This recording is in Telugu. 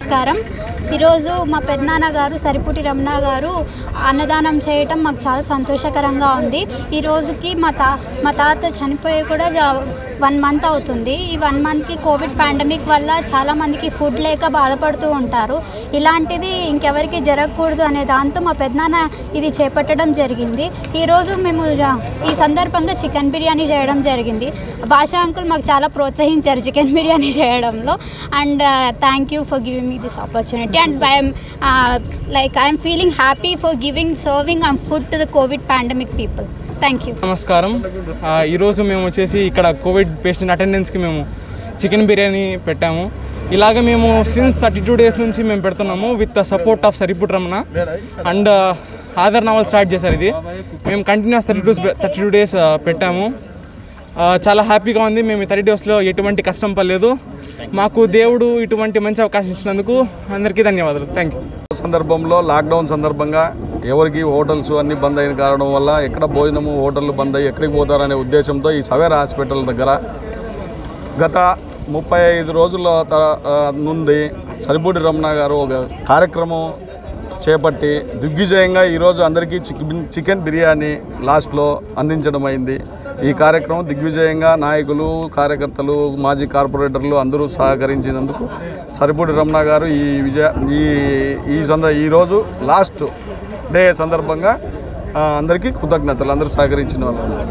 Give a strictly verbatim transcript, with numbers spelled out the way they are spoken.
నమస్కారం. ఈరోజు మా పెద్దనాన్న గారు సరిపుటి రమణ గారు అన్నదానం చేయటం మాకు చాలా సంతోషకరంగా ఉంది. ఈ రోజుకి మా తా మా తాత చనిపోయి కూడా వన్ మంత్ అవుతుంది. ఈ వన్ మంత్కి కోవిడ్ పాండమిక్ వల్ల చాలామందికి ఫుడ్ లేక బాధపడుతూ ఉంటారు. ఇలాంటిది ఇంకెవరికి జరగకూడదు అనే దాంతో మా పెద్దనాన్న ఇది చేపట్టడం జరిగింది. ఈరోజు మేము ఈ సందర్భంగా చికెన్ బిర్యానీ చేయడం జరిగింది. భాషా అంకుల్ మాకు చాలా ప్రోత్సహించారు చికెన్ బిర్యానీ చేయడంలో. And thank you for giving me this opportunity. And I'm like I'm feeling happy for giving serving and food to the covid pandemic people. Thank you. నమస్కారం. ఈరోజు మేము వచ్చేసి ఇక్కడ కోవిడ్ పేషెంట్ అటెండెన్స్కి మేము చికెన్ బిర్యానీ పెట్టాము. ఇలాగ మేము సిన్స్ థర్టీ టూ డేస్ నుంచి మేము పెడుతున్నాము with the support of Saripudi Ramana and Adhar Naval start చేశారు. ఇది మేము continuous thirty two thirty two days పెట్టాము. చాలా హ్యాపీగా ఉంది. మేము థర్టీ డేస్లో ఎటువంటి కష్టం పడలేదు. మాకు దేవుడు ఇటువంటి మంచి అవకాశం ఇచ్చినందుకు అందరికీ ధన్యవాదాలు. Thank you. సందర్భంలో లాక్డౌన్ సందర్భంగా ఎవరికి హోటల్స్ అన్నీ బంద్ అయిన కారణం వల్ల ఎక్కడ భోజనము హోటళ్ళు బంద్ అయ్యి ఎక్కడికి పోతారనే ఉద్దేశంతో ఈ సవేరా హాస్పిటల్ దగ్గర గత ముప్పై ఐదు రోజుల నుండి సరిపుటి రమణ గారు ఒక కార్యక్రమం చేపట్టి దిగ్విజయంగా ఈరోజు అందరికీ చికెన్ చికెన్ బిర్యానీ లాస్ట్లో అందించడం అయింది. ఈ కార్యక్రమం దిగ్విజయంగా నాయకులు, కార్యకర్తలు, మాజీ కార్పొరేటర్లు అందరూ సహకరించినందుకు సరిపుటి రమణ గారు ఈ విజయ ఈ ఈ సంద ఈరోజు లాస్ట్ డే సందర్భంగా అందరికీ కృతజ్ఞతలు. అందరూ సహకరించిన వాళ్ళు.